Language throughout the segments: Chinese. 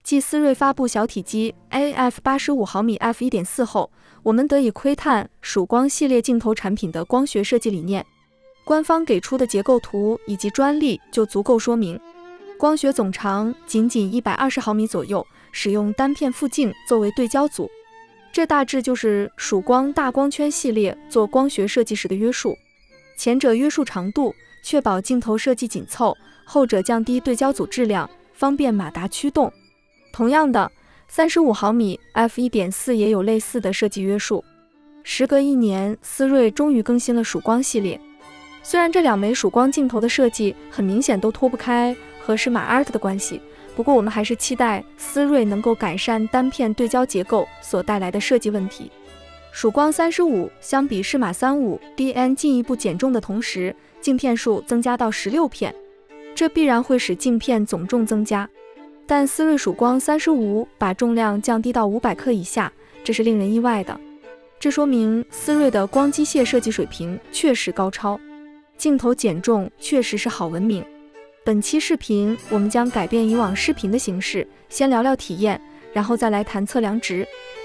继思锐发布小体积 AF85毫米 f1.4 后，我们得以窥探曙光系列镜头产品的光学设计理念。官方给出的结构图以及专利就足够说明，光学总长仅120毫米左右，使用单片副镜作为对焦组。这大致就是曙光大光圈系列做光学设计时的约束。前者约束长度，确保镜头设计紧凑；后者降低对焦组质量，方便马达驱动。同样的，35毫米 f1.4 也有类似的设计约束。时隔1年，思锐终于更新了曙光系列。虽然这两枚曙光镜头的设计很明显都脱不开和适马 ART 的关系，不过我们还是期待思锐能够改善单片对焦结构所带来的设计问题。曙光35相比适马 35DN 进一步减重的同时，镜片数增加到16片，这必然会使镜片总重增加。但思锐曙光35把重量降低到500克以下，这是令人意外的。这说明思锐的光机械设计水平确实高超，镜头减重确实是好文明。本期视频我们将改变以往视频的形式，先聊聊体验，然后再来谈测量值。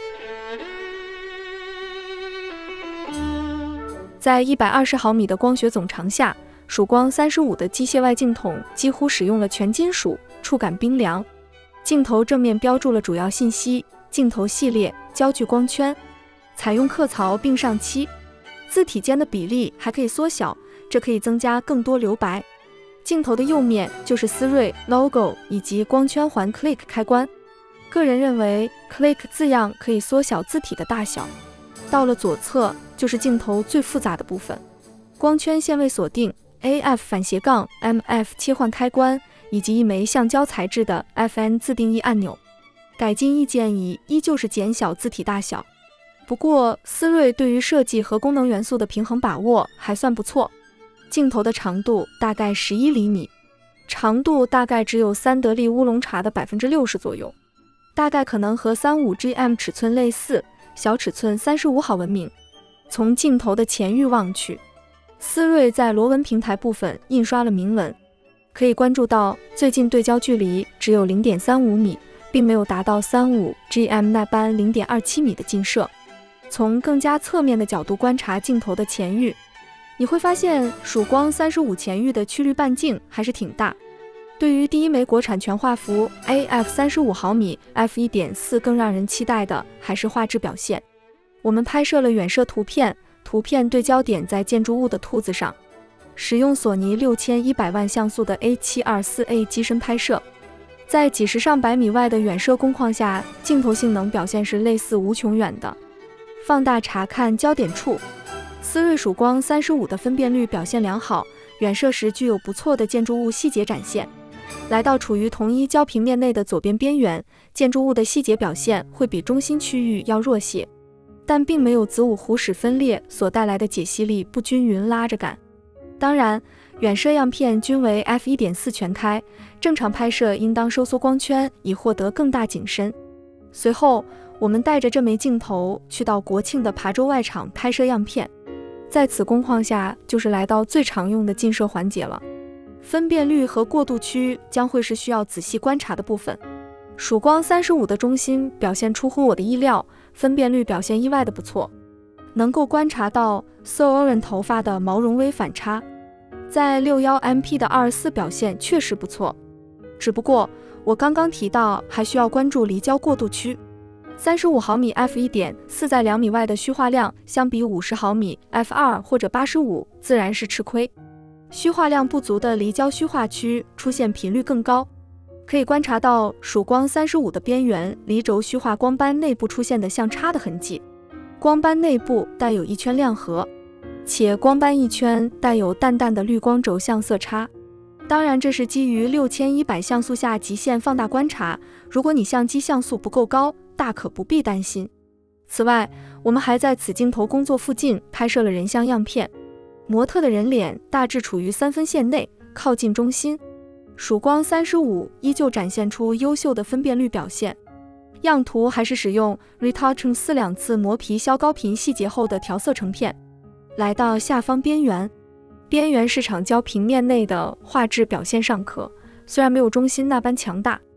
在120毫米的光学总长下，曙光35的机械外镜筒几乎使用了全金属，触感冰凉。镜头正面标注了主要信息、镜头系列、焦距光圈，采用刻槽并上漆，字体间的比例还可以缩小，这可以增加更多留白。镜头的右面就是思锐 logo 以及光圈环 Click 开关，个人认为 Click 字样可以缩小字体的大小。到了左侧就是镜头最复杂的部分，光圈线位锁定、AF 反斜杠 MF 切换开关，以及一枚橡胶材质的 FN 自定义按钮。改进意见依旧是减小字体大小，不过思锐对于设计和功能元素的平衡把握还算不错。镜头的长度大概11厘米，长度大概只有三得利乌龙茶的60%左右，大概可能和 35GM 尺寸类似，小尺寸35毫文明。从镜头的前域望去，思锐在螺纹平台部分印刷了铭文，可以关注到最近对焦距离只有 0.35 米，并没有达到 35GM 那般 0.27 米的近摄。从更加侧面的角度观察镜头的前域，你会发现曙光35前域的曲率半径还是挺大。对于第一枚国产全画幅 AF35毫米 f1.4 更让人期待的还是画质表现。我们拍摄了远摄图片，图片对焦点在建筑物的兔子上，使用索尼6100万像素的 A724A 机身拍摄，在几十上百米外的远摄工况下，镜头性能表现是类似无穷远的。放大查看焦点处，思锐曙光35的分辨率表现良好，远摄时具有不错的建筑物细节展现。来到处于同一焦平面内的左边边缘，建筑物的细节表现会比中心区域要弱些，但并没有子午弧矢分裂所带来的解析力不均匀拉着感。当然，远摄样片均为 f1.4 全开，正常拍摄应当收缩光圈以获得更大景深。随后，我们带着这枚镜头去到国庆的琶洲外场拍摄样片，在此工况下就是来到最常用的近摄环节了。分辨率和过渡区将会是需要仔细观察的部分。曙光35的中心表现出乎我的意料，分辨率表现意外的不错，能够观察到 Soren 头发的毛绒微反差。在 61MP 的24表现确实不错，只不过我刚刚提到还需要关注离焦过渡区。35毫米 f1.4 在2米外的虚化量相比50毫米 f2 或者85自然是吃亏，虚化量不足的离焦虚化区出现频率更高，可以观察到曙光35的边缘离轴虚化光斑内部出现的相差的痕迹，光斑内部带有一圈亮核，且光斑一圈带有淡淡的绿光轴相色差。当然这是基于6100像素下极限放大观察，如果你相机像素不够高，大可不必担心。此外，我们还在此镜头工作附近拍摄了人像样片，模特的人脸大致处于3分线内，靠近中心。曙光35依旧展现出优秀的分辨率表现，样图还是使用 Retouching 4-2次磨皮削高频细节后的调色成片。来到下方边缘，边缘市场焦平面内的画质表现尚可，虽然没有中心那般强大，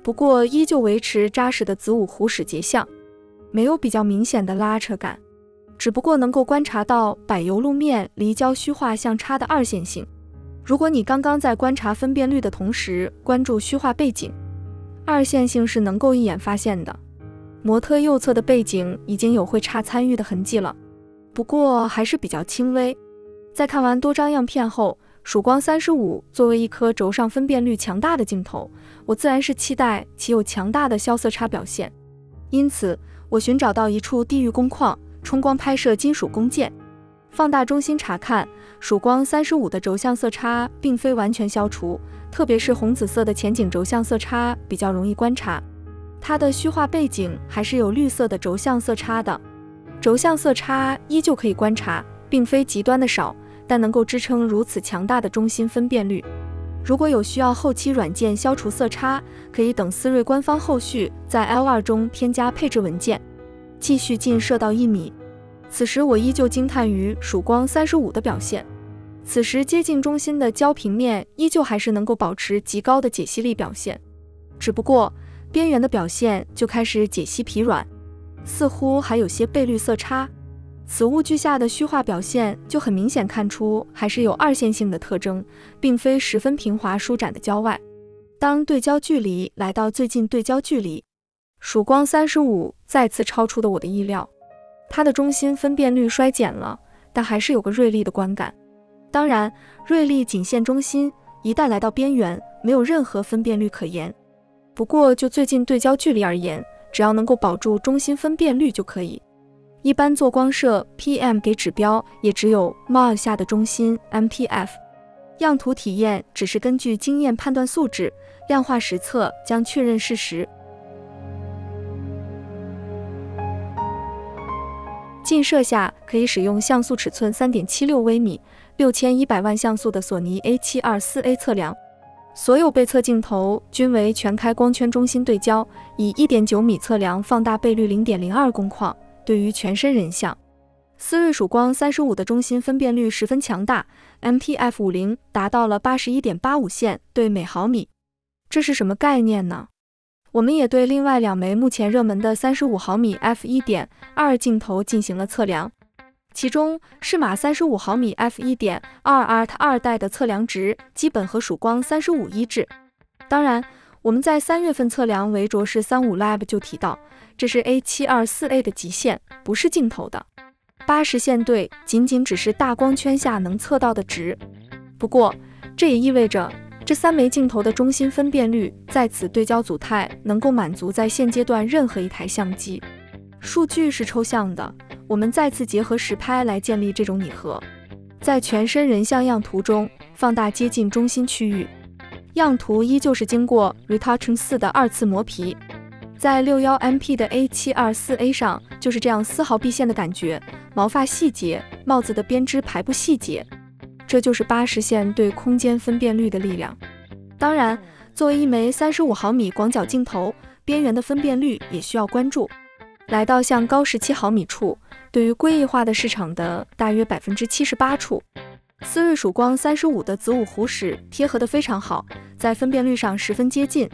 不过依旧维持扎实的子午弧矢结像，没有比较明显的拉扯感，只不过能够观察到柏油路面离焦虚化相差的二线性。如果你刚刚在观察分辨率的同时关注虚化背景，二线性是能够一眼发现的。模特右侧的背景已经有会差参与的痕迹了，不过还是比较轻微。在看完多张样片后，曙光35作为一颗轴上分辨率强大的镜头，我自然是期待其有强大的消色差表现。因此，我寻找到一处地狱工况，冲光拍摄金属工件，放大中心查看，曙光35的轴向色差并非完全消除，特别是红紫色的前景轴向色差比较容易观察。它的虚化背景还是有绿色的轴向色差的，轴向色差依旧可以观察，并非极端的少，但能够支撑如此强大的中心分辨率。如果有需要后期软件消除色差，可以等思锐官方后续在 L2 中添加配置文件，继续近摄到1米。此时我依旧惊叹于曙光35的表现，此时接近中心的焦平面依旧还是能够保持极高的解析力表现，只不过边缘的表现就开始解析疲软，似乎还有些倍率色差。此物距下的虚化表现就很明显看出还是有二线性的特征，并非十分平滑舒展的焦外。当对焦距离来到最近对焦距离，曙光35再次超出了我的意料，它的中心分辨率衰减了，但还是有个锐利的观感。当然，锐利仅限中心，一旦来到边缘，没有任何分辨率可言。不过就最近对焦距离而言，只要能够保住中心分辨率就可以。一般做光摄 PM 给指标也只有 MOS 下的中心 MPF， 样图体验只是根据经验判断素质，量化实测将确认事实。近摄下可以使用像素尺寸 3.76 微米、6100万像素的索尼 A724A 测量。所有被测镜头均为全开光圈中心对焦，以 1.9 米测量放大倍率 0.02 工况，对于全身人像。思锐曙光35的中心分辨率十分强大， MPF50 达到了 81.85 线对每毫米。这是什么概念呢？我们也对另外2枚目前热门的35毫米 f1.2 镜头进行了测量，其中适马35毫米 f1.2 Art 2代的测量值基本和曙光35一致。当然，我们在3月份测量维卓士35 Lab 就提到，这是 A724A 的极限，不是镜头的80线对，仅只是大光圈下能测到的值。不过，这也意味着这3枚镜头的中心分辨率在此对焦组态能够满足在现阶段任何一台相机。数据是抽象的，我们再次结合实拍来建立这种拟合。在全身人像样图中放大接近中心区域，样图依旧是经过 Retouching 4的2次磨皮。在 61MP 的 A724A 上就是这样丝毫毕现的感觉，毛发细节、帽子的编织排布细节，这就是80线对空间分辨率的力量。当然，作为一枚35毫米广角镜头，边缘的分辨率也需要关注。来到像高17毫米处，对于归异化的市场的大约 78% 处，思锐曙光35的子午弧矢贴合得非常好，在分辨率上十分接近，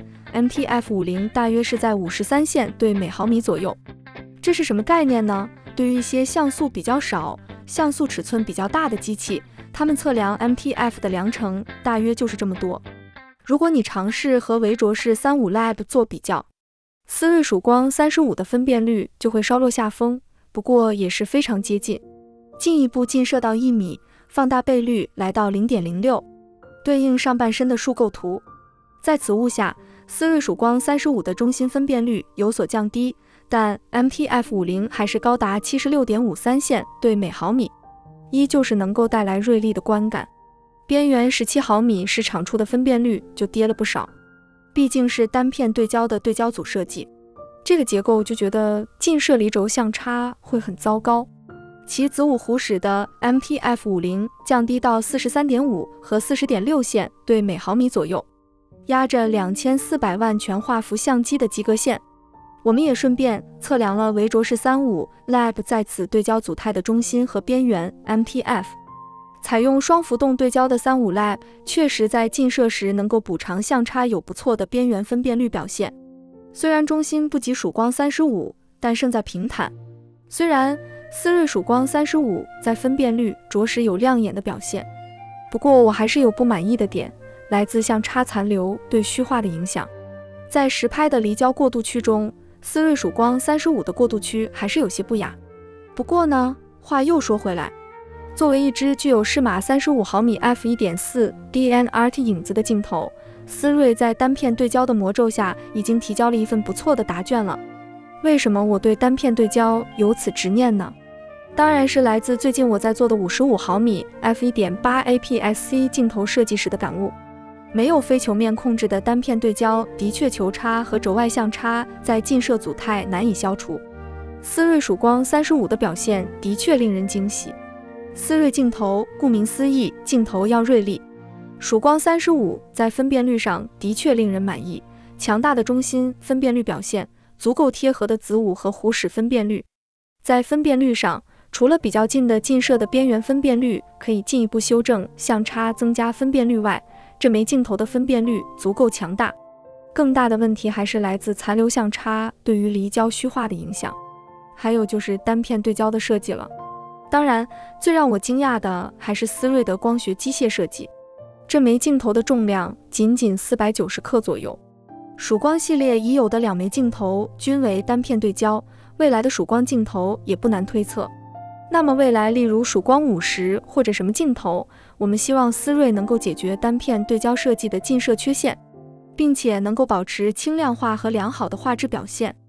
MPF50 大约是在53线对每毫米左右。这是什么概念呢？对于一些像素比较少、像素尺寸比较大的机器，它们测量 MPF 的量程大约就是这么多。如果你尝试和维卓士35 Lab 做比较，思锐曙光35的分辨率就会稍落下风，不过也是非常接近。进一步近摄到1米，放大倍率来到 0.06， 对应上半身的数构图。在此物下，思锐曙光35的中心分辨率有所降低，但 MPF50 还是高达 76.53 线对每毫米，依旧是能够带来锐利的观感。边缘17毫米市场处的分辨率就跌了不少，毕竟是单片对焦的对焦组设计，这个结构就觉得近摄离轴相差会很糟糕。其子午弧矢的 MPF50 降低到 43.5 和 40.6 线对每毫米左右，压着2400万全画幅相机的及格线。我们也顺便测量了维卓士35 Lab 在此对焦组态的中心和边缘 MPF。采用双浮动对焦的35 Lab 确实在近摄时能够补偿相差有不错的边缘分辨率表现。 虽然中心不及曙光35，但胜在平坦。虽然思锐曙光35在分辨率着实有亮眼的表现，不过我还是有不满意的点，来自相差残留对虚化的影响。在实拍的离焦过渡区中，思锐曙光35的过渡区还是有些不雅。不过呢，话又说回来，作为一支具有适马35毫米 f1.4 DNRT 影子的镜头，思锐在单片对焦的魔咒下已经提交了一份不错的答卷了。为什么我对单片对焦有此执念呢？当然是来自最近我在做的55毫米 f1.8 APS-C 镜头设计时的感悟。没有非球面控制的单片对焦，的确球差和轴外相差在近摄组态难以消除。思锐曙光35的表现的确令人惊喜。思锐镜头，顾名思义，镜头要锐利。曙光35在分辨率上的确令人满意，强大的中心分辨率表现，足够贴合的子午和弧使分辨率。在分辨率上，除了比较近的近摄的边缘分辨率可以进一步修正相差增加分辨率外，这枚镜头的分辨率足够强大。更大的问题还是来自残留相差对于离焦虚化的影响，还有就是单片对焦的设计了。当然，最让我惊讶的还是思锐的光学机械设计。这枚镜头的重量仅490克左右。曙光系列已有的2枚镜头均为单片对焦，未来的曙光镜头也不难推测。那么未来例如曙光50或者什么镜头，我们希望思锐能够解决单片对焦设计的近摄缺陷，并且能够保持轻量化和良好的画质表现。